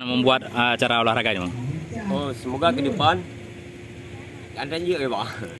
membuat acara olahraga ini, Bang? Oh, semoga ke depan ada juga ya, Pak.